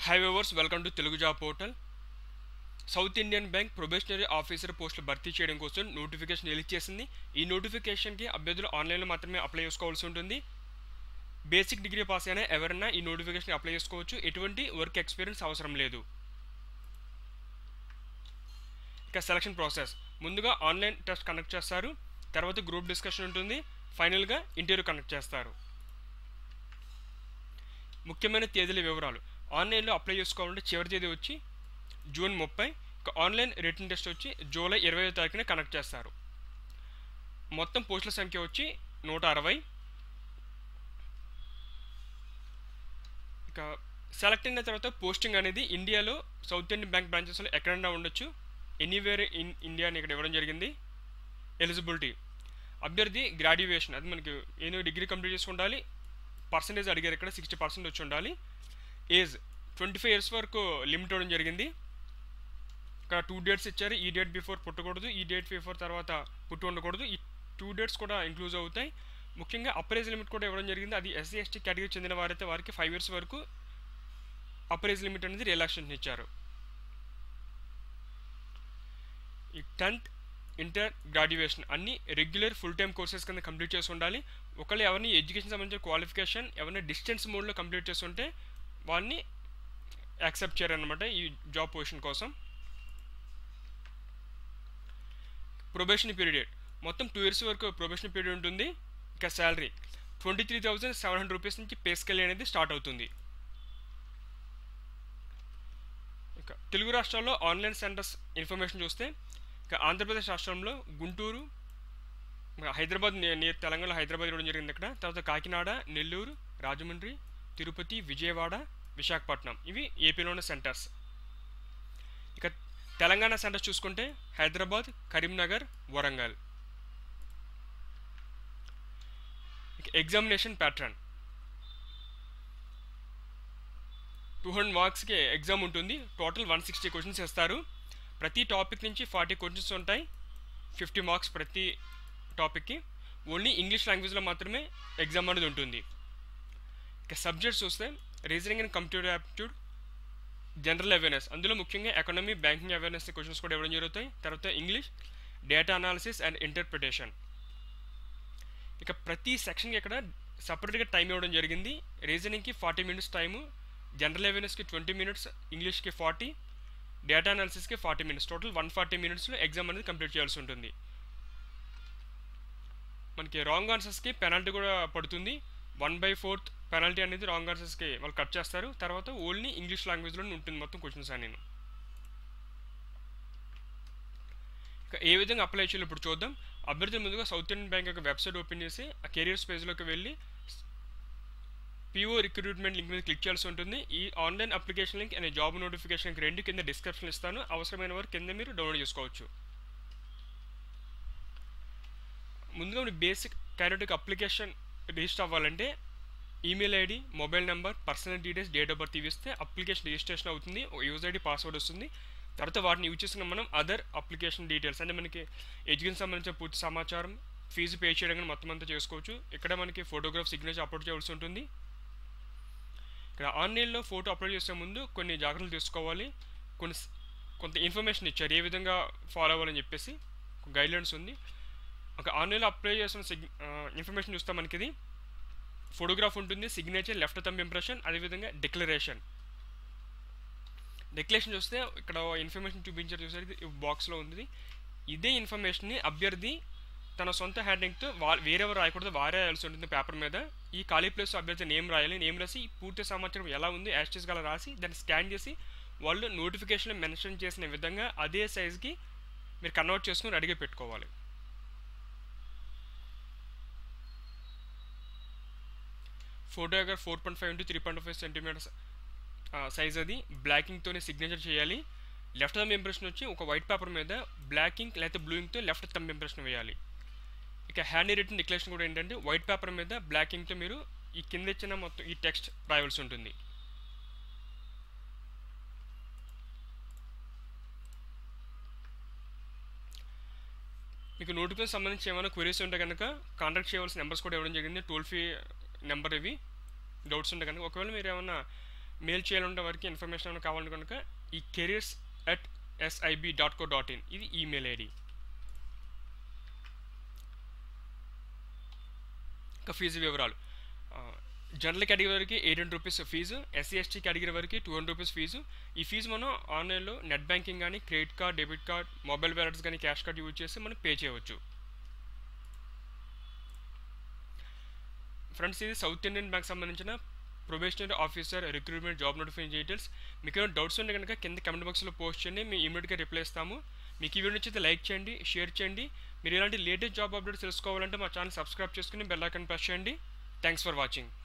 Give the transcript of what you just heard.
High viewers, welcome to Telugu job portal. South Indian bank probationary officer పోస్టులు భర్తీ చేయడం కోసం నోటిఫికేషన్ రిలీజ్ చేసింది. ఈ నోటిఫికేషన్కి అభ్యర్థులు ఆన్లైన్లో మాత్రమే అప్లై చేసుకోవాల్సి ఉంటుంది. బేసిక్ డిగ్రీ పాస్ అయినా ఎవరైనా ఈ నోటిఫికేషన్ అప్లై చేసుకోవచ్చు. ఎటువంటి వర్క్ ఎక్స్పీరియన్స్ అవసరం లేదు. ఇక సెలక్షన్ ప్రాసెస్, ముందుగా ఆన్లైన్ టెస్ట్ కండక్ట్ చేస్తారు. తర్వాత గ్రూప్ డిస్కషన్ ఉంటుంది. ఫైనల్గా ఇంటర్వ్యూ కండక్ట్ చేస్తారు. ముఖ్యమైన తేదీల వివరాలు, ఆన్లైన్లో అప్లై చేసుకోవాలంటే చివరి తేదీ వచ్చి జూన్ 30. ఆన్లైన్ రిటన్ టెస్ట్ వచ్చి జూలై 20వ తారీఖున కనెక్ట్ చేస్తారు. మొత్తం పోస్టుల సంఖ్య వచ్చి 160. ఇక సెలెక్ట్ అయిన తర్వాత పోస్టింగ్ అనేది ఇండియాలో సౌత్ ఇండియన్ బ్యాంక్ బ్రాంచెస్లో ఎక్కడైనా ఉండొచ్చు. ఎనీవేర్ ఇన్ ఇండియా అని ఇక్కడ ఇవ్వడం జరిగింది. ఎలిజిబిలిటీ, అభ్యర్థి గ్రాడ్యుయేషన్, అది మనకి ఏదో డిగ్రీ కంప్లీట్ చేసి ఉండాలి. పర్సంటేజ్ అడిగారు, ఇక్కడ 60% వచ్చి ఉండాలి. ఏజ్ 25 years వరకు లిమిట్ అవ్వడం జరిగింది. ఇక్కడ 2 dates ఇచ్చారు. ఈ డేట్ బిఫోర్ పుట్టకూడదు, ఈ డేట్ బిఫోర్ తర్వాత పుట్టి ఉండకూడదు. ఈ 2 dates కూడా ఇంక్లూజ్ అవుతాయి. ముఖ్యంగా అప్పర్ ఏజ్ లిమిట్ కూడా ఇవ్వడం జరిగింది. అది SC ST కేటగిరీ చెందిన వారైతే వారికి 5 years వరకు అప్పర్ ఏజ్ లిమిట్ అనేది రిలాక్సేషన్ ఇచ్చారు. ఈ 10th ఇంటర్ గ్రాడ్యుయేషన్ అన్ని రెగ్యులర్ ఫుల్ టైమ్ కోర్సెస్ కింద కంప్లీట్ చేసి ఉండాలి. ఒకళ్ళు ఎవరిని ఎడ్యుకేషన్ సంబంధించిన క్వాలిఫికేషన్ ఎవరైనా డిస్టెన్స్ మోడ్లో కంప్లీట్ చేసి ఉంటే వాళ్ళని యాక్సెప్ట్ చేయరన్నమాట ఈ జాబ్ పొజిషన్ కోసం. ప్రొబేషన్ పీరియడ్ మొత్తం 2 years వరకు ప్రొబేషన్ పీరియడ్ ఉంటుంది. ఇక శాలరీ 23,700 రూపీస్ నుంచి పే స్కేల్ అనేది స్టార్ట్ అవుతుంది. ఇక తెలుగు రాష్ట్రాల్లో ఆన్లైన్ సెంటర్స్ ఇన్ఫర్మేషన్ చూస్తే, ఇక ఆంధ్రప్రదేశ్ రాష్ట్రంలో గుంటూరు, హైదరాబాద్ నియర్ తెలంగాణ హైదరాబాద్ ఇవ్వడం జరిగింది. ఇక్కడ తర్వాత కాకినాడ, నెల్లూరు, రాజమండ్రి, తిరుపతి, విజయవాడ, విశాఖపట్నం, ఇవి ఏపీలోని సెంటర్స్. ఇక తెలంగాణ సెంటర్స్ చూసుకుంటే హైదరాబాద్, కరీంనగర్, వరంగల్. ఇక ఎగ్జామినేషన్ ప్యాటర్న్ 200 మార్క్స్కి ఎగ్జామ్ ఉంటుంది. టోటల్ 160 క్వశ్చన్స్ ఇస్తారు. ప్రతి టాపిక్ నుంచి 40 క్వశ్చన్స్ ఉంటాయి. 50 మార్క్స్ ప్రతి టాపిక్కి. ఓన్లీ ఇంగ్లీష్ లాంగ్వేజ్లో మాత్రమే ఎగ్జామ్ అనేది ఉంటుంది. ఇక సబ్జెక్ట్స్ చూస్తే reasoning and computer aptitude, general awareness, అందులో ముఖ్యంగా ఎకనామీ, బ్యాంకింగ్ అవేర్నెస్ క్వశ్చన్స్ కూడా ఇవ్వడం జరుగుతాయి. తర్వాత English, data analysis and interpretation. ఇక ప్రతి సెక్షన్కి ఇక్కడ సపరేట్గా టైం ఇవ్వడం జరిగింది. రీజనింగ్కి 40 minutes టైము, జనరల్ అవేర్నెస్కి 20 minutes, ఇంగ్లీష్కి 40, డేటా అనాలిసిస్కి 40 minutes, టోటల్ 140 minutesలో ఎగ్జామ్ అనేది కంప్లీట్ చేయాల్సి ఉంటుంది. మనకి రాంగ్ ఆన్సర్స్కి పెనాల్టీ కూడా పడుతుంది. 1/4 పెనాల్టీ అనేది రాంగ్ ఆన్సర్స్కి వాళ్ళు కట్ చేస్తారు. తర్వాత ఓన్లీ ఇంగ్లీష్ లాంగ్వేజ్లో ఉంటుంది మొత్తం క్వశ్చన్స్ అని. ఇక ఏ విధంగా అప్లై చేయాలో ఇప్పుడు చూద్దాం. అభ్యర్థులు ముందుగా సౌత్ ఇండియన్ బ్యాంక్ యొక్క వెబ్సైట్ ఓపెన్ చేసి ఆ కెరియర్స్ పేజ్లోకి వెళ్ళి PO రిక్రూట్మెంట్ లింక్ మీద క్లిక్ చేయాల్సి ఉంటుంది. ఈ ఆన్లైన్ అప్లికేషన్ లింక్ అనే జాబ్ నోటిఫికేషన్కి 2 కింద డిస్క్రిప్షన్ ఇస్తాను. అవసరమైన వారు కింద మీరు డౌన్లోడ్ చేసుకోవచ్చు. ముందుగా మీరు బేసిక్ క్యాండిడేట్ అప్లికేషన్ రిజిస్టర్ అవ్వాలంటే email ID, mobile number, personal details, date of birth ఇస్తే అప్లికేషన్ రిజిస్ట్రేషన్ అవుతుంది. యూజర్ ఐడి, పాస్వర్డ్ వస్తుంది. తర్వాత వాటిని యూజ్ చేసుకున్న మనం అదర్ అప్లికేషన్ డీటెయిల్స్ అంటే మనకి ఎడ్యుకేషన్ సంబంధించిన పూర్తి సమాచారం, ఫీజు పే చేయడం కానీ మొత్తం అంతా చేసుకోవచ్చు. ఇక్కడ మనకి ఫోటోగ్రాఫ్, సిగ్నేచర్ అప్లోడ్ చేయాల్సి ఉంటుంది. ఇక్కడ ఆన్లైన్లో ఫోటో అప్లోడ్ చేసే ముందు కొన్ని జాగ్రత్తలు తీసుకోవాలి. కొంత ఇన్ఫర్మేషన్ ఇచ్చారు ఏ విధంగా ఫాలో అవ్వాలని చెప్పేసి గైడ్లైన్స్ ఉంది. ఒక ఆన్లైన్లో అప్లై చేసిన ఇన్ఫర్మేషన్ చూస్తే మనకి ఇది ఫోటోగ్రాఫ్ ఉంటుంది, సిగ్నేచర్, లెఫ్ట్ థంబ్ ఇంప్రెషన్, అదేవిధంగా డిక్లరేషన్ చూస్తే ఇక్కడ ఇన్ఫర్మేషన్ చూపించారు చూసారు, ఇది బాక్స్లో ఉంది. ఇదే ఇన్ఫర్మేషన్ని అభ్యర్థి తన సొంత హ్యాండింగ్తో వేరెవరు రాయకూడదు, వారే రాయాల్సి ఉంటుంది పేపర్ మీద. ఈ ఖాళీ ప్లేస్ అభ్యర్థి నేమ్ రాయాలి. నేమ్ రాసి పూర్తి సమాచారం ఎలా ఉంది యాస్టిస్గా అలా రాసి దాన్ని స్కాన్ చేసి వాళ్ళు నోటిఫికేషన్లో మెన్షన్ చేసిన విధంగా అదే సైజ్కి మీరు కన్వర్ట్ చేసుకుని రెడీగా పెట్టుకోవాలి. ఫోటోగ్రాఫ్ 4.5 into 3.5 centimeters సైజ్, అది బ్లాకింగ్తోనే సిగ్నేచర్ చేయాలి. లెఫ్ట్ థంబ్ ఇంప్రెషన్ వచ్చి ఒక వైట్ పేపర్ మీద బ్లాక్ ఇంక్ లేకపోతే బ్లూ ఇంక్తో లెఫ్ట్ థంబ్ ఇంప్రెషన్ వేయాలి. ఇక హ్యాండ్ రిటన్ డిక్లరేషన్ కూడా ఏంటంటే వైట్ పేపర్ మీద బ్లాక్ ఇంక్తో మీరు ఈ కింద ఇచ్చిన మొత్తం ఈ టెక్స్ట్ రాయవలసి ఉంటుంది. మీకు నోటిఫికేషన్ సంబంధించి ఏమైనా క్వరీస్ ఉంటే కనుక కాంటాక్ట్ చేయవలసిన నెంబర్స్ కూడా ఇవ్వడం జరిగింది. టోల్ ఫ్రీ నెంబర్ ఇవి. డౌట్స్ ఉంటే కనుక ఒకవేళ మీరు ఏమైనా మెయిల్ చేయాలంటే వారికి ఇన్ఫర్మేషన్ ఏమైనా కావాలంటే కనుక ఈ careers@sib.co.in ఇది ఈమెయిల్ ఐడి. ఇంకా ఫీజు వివరాలు. జనరల్ కేటగిరీ వరకు 800 rupees fee, SC ST category వరకు 200 రూపీస్ ఫీజు. ఈ ఫీజు మనం ఆన్లైన్లో నెట్ బ్యాంకింగ్ కానీ, credit card, debit card, mobile wallets కానీ, క్యాష్ కార్డ్ యూజ్ చేసి మనం పే చేయవచ్చు. ఫ్రెండ్స్, ఇది సౌత్ ఇండియన్ బ్యాంక్ సంబంధించిన probationary officer recruitment job notification details. మీకు ఏమైనా డౌట్స్ ఉంటే కనుక కింద కమెంట్ బాక్స్లో పోస్ట్ చేయండి, మేము ఇమీడియట్గా రిప్లై ఇస్తాము. మీకు ఈ వీడియో నచ్చితే లైక్ చేయండి, షేర్ చేయండి. మీరు ఇలాంటి లేటెస్ట్ జాబ్ అప్డేట్స్ తెలుసుకోవాలంటే మా ఛానల్ సబ్స్క్రైబ్ చేసుకుని బెల్ ఐకాన్ ప్రెస్ చేయండి. Thanks for watching.